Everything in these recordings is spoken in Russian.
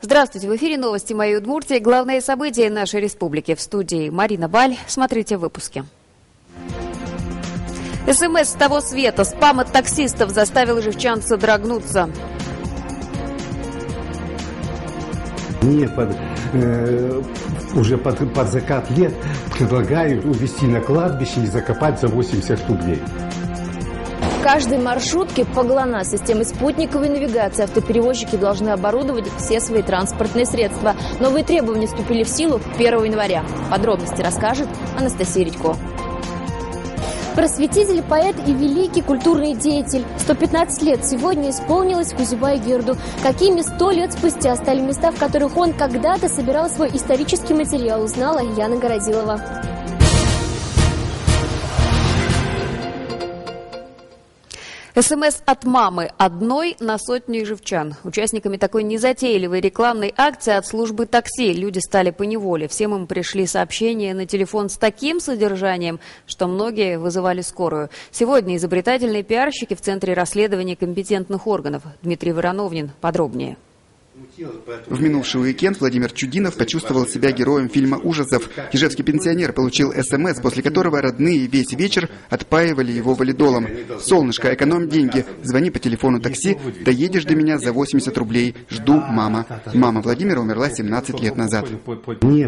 Здравствуйте, в эфире новости «Моей Удмуртии». Главные события нашей республики. В студии Марина Баль. Смотрите в выпуске. СМС с того света. Спам от таксистов заставил ижевчан содрогнуться. Мне уже под закат лет предлагают увезти на кладбище и закопать за 80 рублей. В каждой маршрутке по ГЛОНАСС системой спутниковой навигации автоперевозчики должны оборудовать все свои транспортные средства. Новые требования вступили в силу 1 января. Подробности расскажет Анастасия Редько. Просветитель, поэт и великий культурный деятель. 115 лет сегодня исполнилось Кузюбай-Герду. Какими 100 лет спустя стали места, в которых он когда-то собирал свой исторический материал, узнала Яна Городилова. СМС от мамы одной на сотню ижевчан. Участниками такой незатейливой рекламной акции от службы такси люди стали поневоле. Всем им пришли сообщения на телефон с таким содержанием, что многие вызывали скорую. Сегодня изобретательные пиарщики в Центре расследования компетентных органов. Дмитрий Вороновнин подробнее. В минувший уикенд Владимир Чудинов почувствовал себя героем фильма ужасов. Ижевский пенсионер получил СМС, после которого родные весь вечер отпаивали его валидолом. «Солнышко, экономь деньги. Звони по телефону такси. Доедешь до меня за 80 рублей. Жду, мама». Мама Владимира умерла 17 лет назад. Мне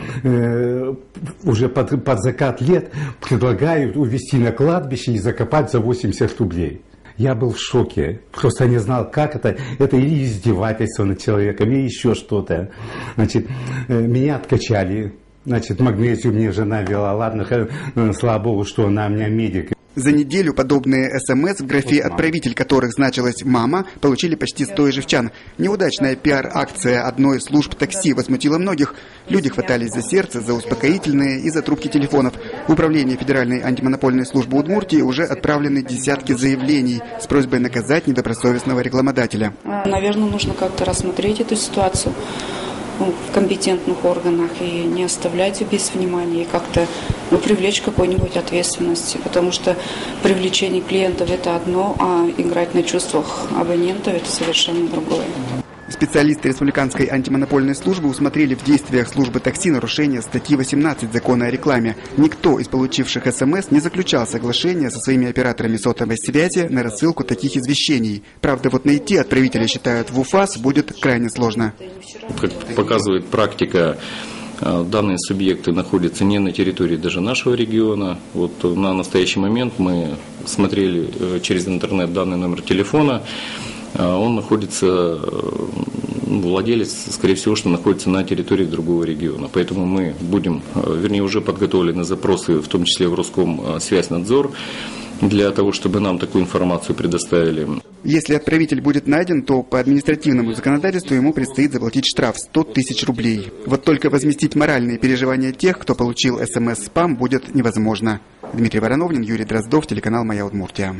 уже под закат лет предлагают увезти на кладбище и закопать за 80 рублей. Я был в шоке, просто не знал, как это. Это или издевательство над человеком, или еще что-то. Значит, меня откачали, значит, магнезию мне жена вела. Ладно, слава богу, что она у меня медик. За неделю подобные СМС, в графе «Отправитель», которых значилась «Мама», получили почти 100 ижевчан. Неудачная пиар-акция одной из служб такси возмутила многих. Люди хватались за сердце, за успокоительные и за трубки телефонов. В Управление Федеральной антимонопольной службы Удмуртии уже отправлены десятки заявлений с просьбой наказать недобросовестного рекламодателя. Наверное, нужно как-то рассмотреть эту ситуацию в компетентных органах и не оставлять без внимания, и как-то привлечь к какой-нибудь ответственности, потому что привлечение клиентов – это одно, а играть на чувствах абонентов – это совершенно другое. Специалисты Республиканской антимонопольной службы усмотрели в действиях службы такси нарушение статьи 18 Закона о рекламе. Никто из получивших СМС не заключал соглашения со своими операторами сотовой связи на рассылку таких извещений. Правда, вот найти отправителя, считают в УФАС, будет крайне сложно. Как показывает практика, данные субъекты находятся не на территории даже нашего региона. Вот на настоящий момент мы смотрели через интернет данный номер телефона. Он находится, владелец, скорее всего, что находится на территории другого региона. Поэтому мы будем, вернее, уже подготовлены запросы, в том числе в Роскомсвязьнадзор, для того, чтобы нам такую информацию предоставили. Если отправитель будет найден, то по административному законодательству ему предстоит заплатить штраф 100 тысяч рублей. Вот только возместить моральные переживания тех, кто получил СМС-спам, будет невозможно. Дмитрий Вороновнин, Юрий Дроздов, телеканал «Моя Удмуртия».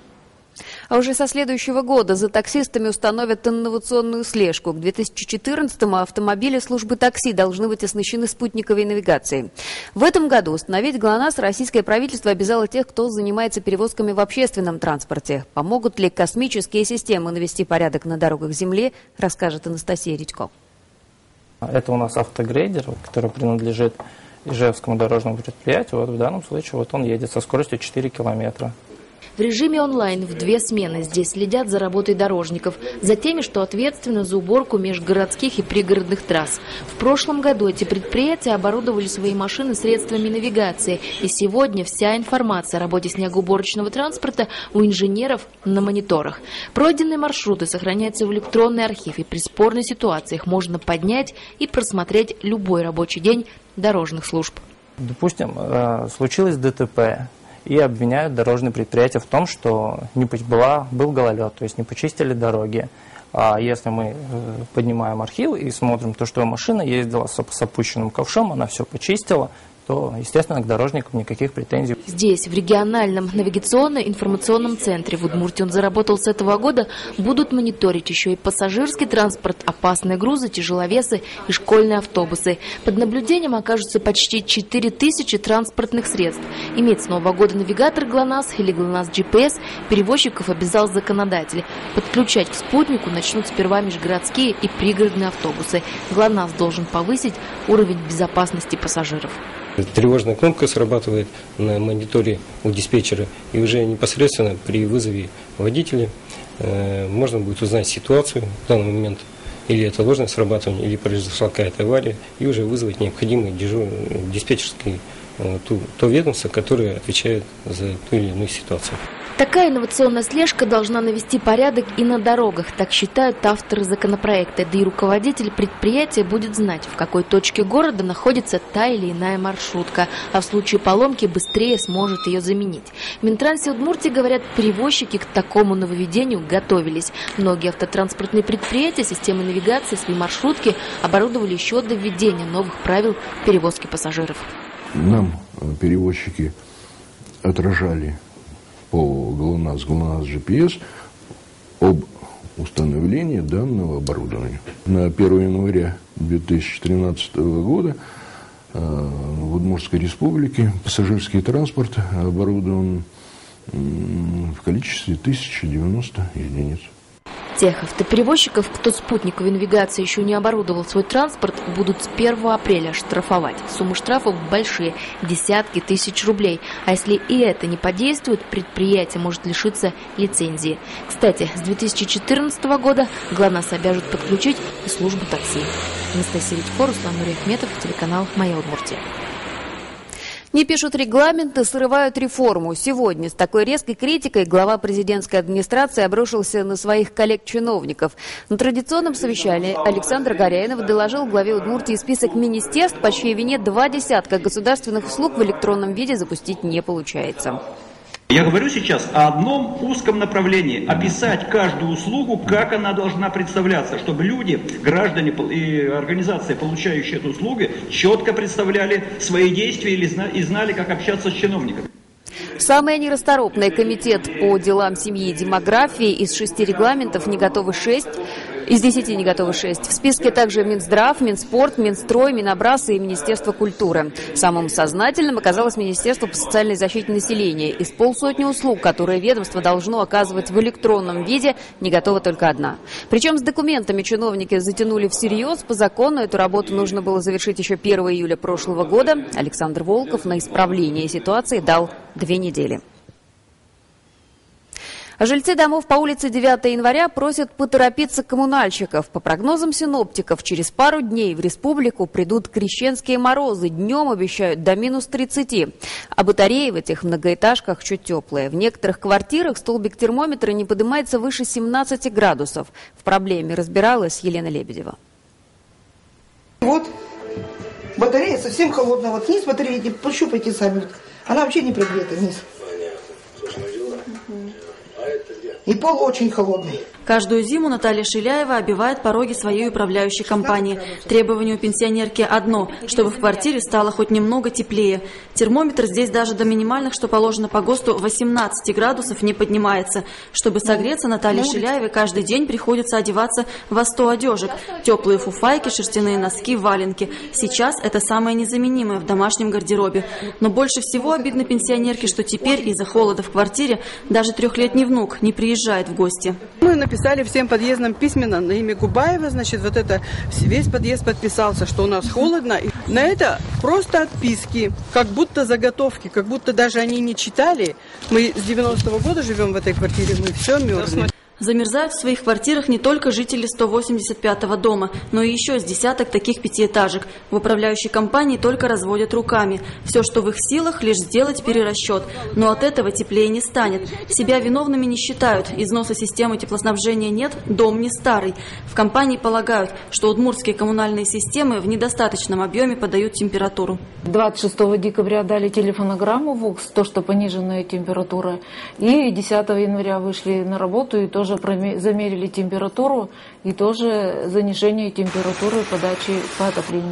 А уже со следующего года за таксистами установят инновационную слежку. К 2014-му автомобили службы такси должны быть оснащены спутниковой навигацией. В этом году установить ГЛОНАСС российское правительство обязало тех, кто занимается перевозками в общественном транспорте. Помогут ли космические системы навести порядок на дорогах Земли, расскажет Анастасия Редько. Это у нас автогрейдер, который принадлежит Ижевскому дорожному предприятию. Вот в данном случае он едет со скоростью 4 километра. В режиме онлайн в 2 смены здесь следят за работой дорожников, за теми, что ответственны за уборку межгородских и пригородных трасс. В прошлом году эти предприятия оборудовали свои машины средствами навигации. И сегодня вся информация о работе снегоуборочного транспорта у инженеров на мониторах. Пройденные маршруты сохраняются в электронный архив, и при спорных ситуациях можно поднять и просмотреть любой рабочий день дорожных служб. Допустим, случилось ДТП. И обвиняют дорожные предприятия в том, что был гололед, то есть не почистили дороги. А если мы поднимаем архив и смотрим, то что машина ездила с опущенным ковшом, она все почистила, то, естественно, к дорожникам никаких претензий. Здесь, в региональном навигационно-информационном центре в Удмуртии он заработал с этого года, будут мониторить еще и пассажирский транспорт, опасные грузы, тяжеловесы и школьные автобусы. Под наблюдением окажутся почти 4000 транспортных средств. Иметь с нового года навигатор ГЛОНАСС или ГЛОНАСС GPS перевозчиков обязал законодатель. Подключать к спутнику начнут сперва межгородские и пригородные автобусы. ГЛОНАСС должен повысить уровень безопасности пассажиров. Тревожная кнопка срабатывает на мониторе у диспетчера, и уже непосредственно при вызове водителя можно будет узнать ситуацию в данный момент, или это ложное срабатывание, или произошла какая-то авария, и уже вызвать необходимый диспетчерский то ведомство, которое отвечает за ту или иную ситуацию. Такая инновационная слежка должна навести порядок и на дорогах, так считают авторы законопроекта. Да и руководитель предприятия будет знать, в какой точке города находится та или иная маршрутка, а в случае поломки быстрее сможет ее заменить. В Минтрансе Удмуртии, говорят, перевозчики к такому нововведению готовились. Многие автотранспортные предприятия системы навигации свои маршрутки оборудовали еще до введения новых правил перевозки пассажиров. Нам перевозчики отражали по ГЛОНАСС GPS об установлении данного оборудования. На 1 января 2013 года в Удмуртской республике пассажирский транспорт оборудован в количестве 1090 единиц. Тех автоперевозчиков, кто спутниковой навигацией еще не оборудовал свой транспорт, будут с 1 апреля штрафовать. Суммы штрафов большие – десятки тысяч рублей. А если и это не подействует, предприятие может лишиться лицензии. Кстати, с 2014 года ГЛОНАСС обяжут подключить и службу такси. Анастасия Редько, Руслан Нуриахметов, телеканал «Моя Удмуртия». Не пишут регламенты, срывают реформу. Сегодня с такой резкой критикой глава президентской администрации обрушился на своих коллег-чиновников. На традиционном совещании Александр Горяинов доложил главе Удмуртии список министерств, по чьей вине 20 государственных услуг в электронном виде запустить не получается. Я говорю сейчас о одном узком направлении. Описать каждую услугу, как она должна представляться, чтобы люди, граждане и организации, получающие эту услугу, четко представляли свои действия и знали, как общаться с чиновниками. Самый нерасторопный комитет по делам семьи и демографии. Из 6 регламентов не готовы 6. Из 10 не готовы 6. В списке также Минздрав, Минспорт, Минстрой, Минобраз и Министерство культуры. Самым сознательным оказалось Министерство по социальной защите населения. Из 50 услуг, которые ведомство должно оказывать в электронном виде, не готова только одна. Причем с документами чиновники затянули всерьез. По закону эту работу нужно было завершить еще 1 июля прошлого года. Александр Волков на исправление ситуации дал 2 недели. А жильцы домов по улице 9 января просят поторопиться коммунальщиков. По прогнозам синоптиков, через пару дней в республику придут крещенские морозы. Днем обещают до минус 30. А батареи в этих многоэтажках чуть теплые. В некоторых квартирах столбик термометра не поднимается выше 17 градусов. В проблеме разбиралась Елена Лебедева. Вот батарея совсем холодная. Вот низ батареи, пощупайте сами. Она вообще не прогрета, низ. И пол очень холодный. Каждую зиму Наталья Шиляева обивает пороги своей управляющей компании. Требование у пенсионерки одно, чтобы в квартире стало хоть немного теплее. Термометр здесь даже до минимальных, что положено по ГОСТу, 18 градусов не поднимается. Чтобы согреться, Наталье Шиляевой каждый день приходится одеваться во 100 одежек. Теплые фуфайки, шерстяные носки, валенки. Сейчас это самое незаменимое в домашнем гардеробе. Но больше всего обидно пенсионерке, что теперь из-за холода в квартире даже 3-летний внук не приезжает в гости. Мы написали всем подъездам письменно на имя Губаева, значит, вот это весь подъезд подписался, что у нас холодно. И на это просто отписки, как будто заготовки, как будто даже они не читали. Мы с 90-го года живем в этой квартире, мы все мерзнем. Замерзают в своих квартирах не только жители 185-го дома, но и еще с десяток таких пятиэтажек. В управляющей компании только разводят руками. Все, что в их силах, лишь сделать перерасчет. Но от этого теплее не станет. Себя виновными не считают. Износа системы теплоснабжения нет, дом не старый. В компании полагают, что удмуртские коммунальные системы в недостаточном объеме подают температуру. 26 декабря дали телефонограмму в УКС, то, что пониженная температура. И 10 января вышли на работу и тоже замерили температуру и тоже занижение температуры подачи по отоплению.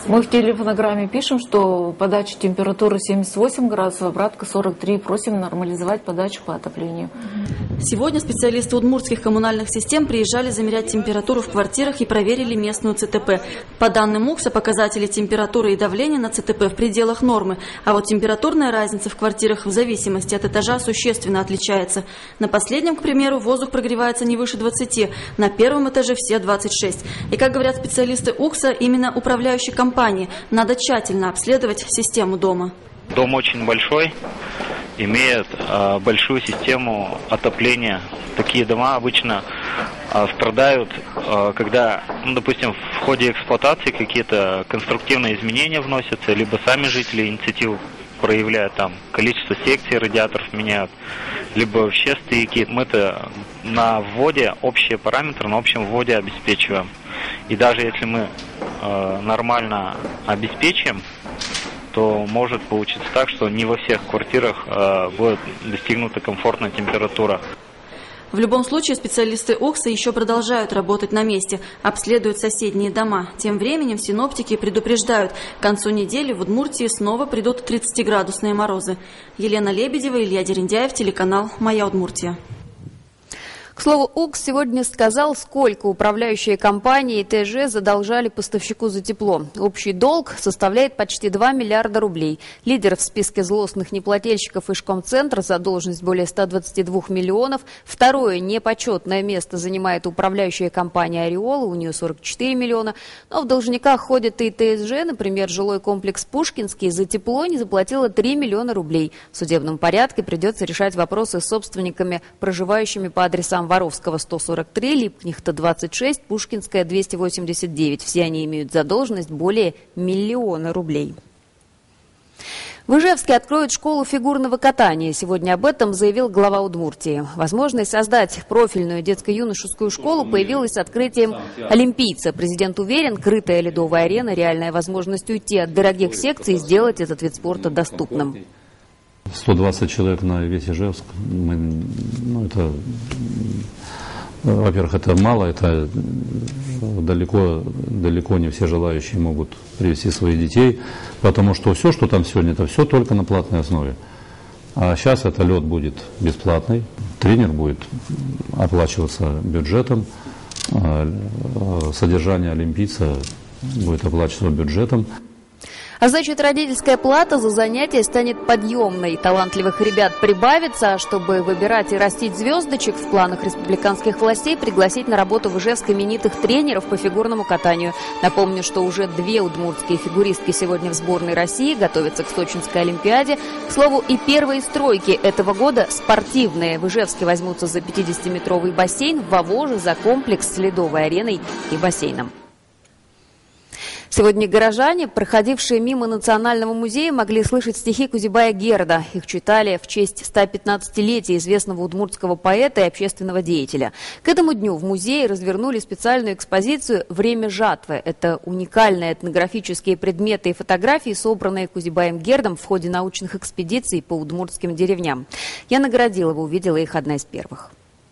Мы в телефонограмме пишем, что подача температуры 78 градусов, обратка 43. Просим нормализовать подачу по отоплению. Сегодня специалисты удмуртских коммунальных систем приезжали замерять температуру в квартирах и проверили местную ЦТП. По данным УКСа, показатели температуры и давления на ЦТП в пределах нормы, а вот температурная разница в квартирах в зависимости от этажа существенно отличается. На последнем, к примеру, воздух прогревается не выше 20, на первом этаже все 26. И, как говорят специалисты УКСа, именно управляющей компании надо тщательно обследовать систему дома. Дом очень большой, имеет большую систему отопления. Такие дома обычно страдают, когда, допустим, в ходе эксплуатации какие-то конструктивные изменения вносятся, либо сами жители инициативу проявляют, там количество секций радиаторов меняют, либо вообще стояки. Мы-то на вводе общие параметры, на общем вводе обеспечиваем. И даже если мы нормально обеспечим, то может получиться так, что не во всех квартирах будет достигнута комфортная температура. В любом случае специалисты ОКСа еще продолжают работать на месте, обследуют соседние дома. Тем временем синоптики предупреждают, к концу недели в Удмуртии снова придут 30-градусные морозы. Елена Лебедева, Илья Дерендяев, телеканал «Моя Удмуртия». К слову, УКС сегодня сказал, сколько управляющие компании и ТЖ задолжали поставщику за тепло. Общий долг составляет почти 2 миллиарда рублей. Лидер в списке злостных неплательщиков Ишкомцентр, задолженность более 122 миллионов. Второе непочетное место занимает управляющая компания «Ореола», у нее 44 миллиона. Но в должниках ходят и ТСЖ, например, жилой комплекс «Пушкинский» за тепло не заплатила 3 миллиона рублей. В судебном порядке придется решать вопросы с собственниками, проживающими по адресам Воровского 143, Липкнехта 26, Пушкинская 289. Все они имеют задолженность более 1 миллиона рублей. В Ижевске откроют школу фигурного катания. Сегодня об этом заявил глава Удмуртии. Возможность создать профильную детско-юношескую школу появилась с открытием олимпийца. Президент уверен, крытая ледовая арена – реальная возможность уйти от дорогих секций и сделать этот вид спорта доступным. 120 человек на весь Ижевск, во-первых, это мало, это далеко не все желающие могут привести своих детей, потому что все, что там сегодня, это все только на платной основе. А сейчас это лед будет бесплатный, тренер будет оплачиваться бюджетом, содержание олимпийца будет оплачиваться бюджетом. А значит, родительская плата за занятия станет подъемной. Талантливых ребят прибавится, а чтобы выбирать и растить звездочек, в планах республиканских властей пригласить на работу в Ижевск именитых тренеров по фигурному катанию. Напомню, что уже 2 удмуртские фигуристки сегодня в сборной России готовятся к Сочинской Олимпиаде. К слову, и первые стройки этого года спортивные. В Ижевске возьмутся за 50-метровый бассейн, в Вовоже за комплекс с ледовой ареной и бассейном. Сегодня горожане, проходившие мимо Национального музея, могли слышать стихи Кузибая-Герда. Их читали в честь 115-летия известного удмуртского поэта и общественного деятеля. К этому дню в музее развернули специальную экспозицию «Время жатвы». Это уникальные этнографические предметы и фотографии, собранные Кузибаем-Гердом в ходе научных экспедиций по удмуртским деревням. Яна Городилова увидела их одна из первых.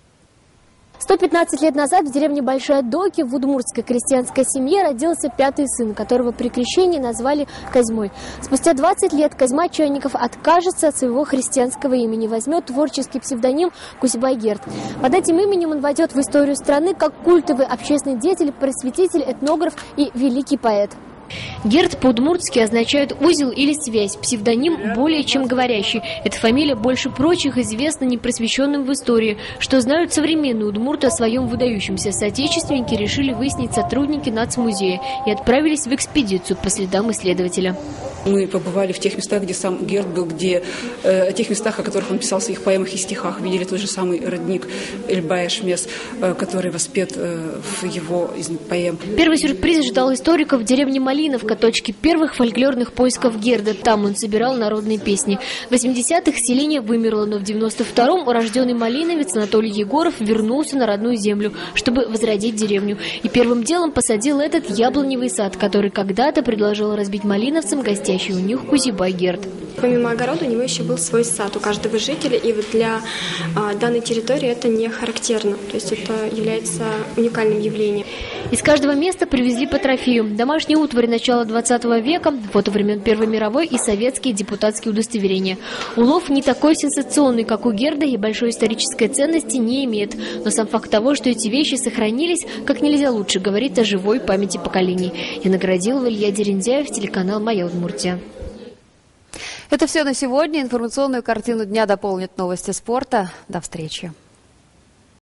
115 лет назад в деревне Большая Доки в удмуртской крестьянской семье родился 5-й сын, которого при крещении назвали Козьмой. Спустя 20 лет Козьма Чайников откажется от своего христианского имени, возьмет творческий псевдоним Кузибай-Герд. Под этим именем он войдет в историю страны как культовый общественный деятель, просветитель, этнограф и великий поэт. Герд по-удмуртски означает «узел» или «связь», псевдоним более чем говорящий. Эта фамилия больше прочих известна непросвещенным в истории. Что знают современные удмурты о своем выдающемся соотечественнике, решили выяснить сотрудники нацмузея и отправились в экспедицию по следам исследователя. Мы побывали в тех местах, где сам Герд был, тех местах, о которых он писал в своих поэмах и стихах. Видели тот же самый родник Эльбая-Шмес, который воспет в его из поэм. Первый сюрприз ждал историков в деревне Малиновка, точке первых фольклорных поисков Герда. Там он собирал народные песни. В 80-х селение вымерло, но в 92-м урожденный малиновец Анатолий Егоров вернулся на родную землю, чтобы возродить деревню. И первым делом посадил этот яблоневый сад, который когда-то предложил разбить малиновцам гостей гостящий у них Кузибай Герд. Помимо огорода у него еще был свой сад у каждого жителя, и вот для данной территории это не характерно, то есть это является уникальным явлением. Из каждого места привезли по трофею. Домашние утвари начала 20 века, фото времен Первой мировой и советские депутатские удостоверения. Улов не такой сенсационный, как у Герда, и большой исторической ценности не имеет. Но сам факт того, что эти вещи сохранились, как нельзя лучше говорит о живой памяти поколений. И наградил Илья Дерендяев, телеканал «Моя Удмуртия». Это все на сегодня. Информационную картину дня дополнят новости спорта. До встречи.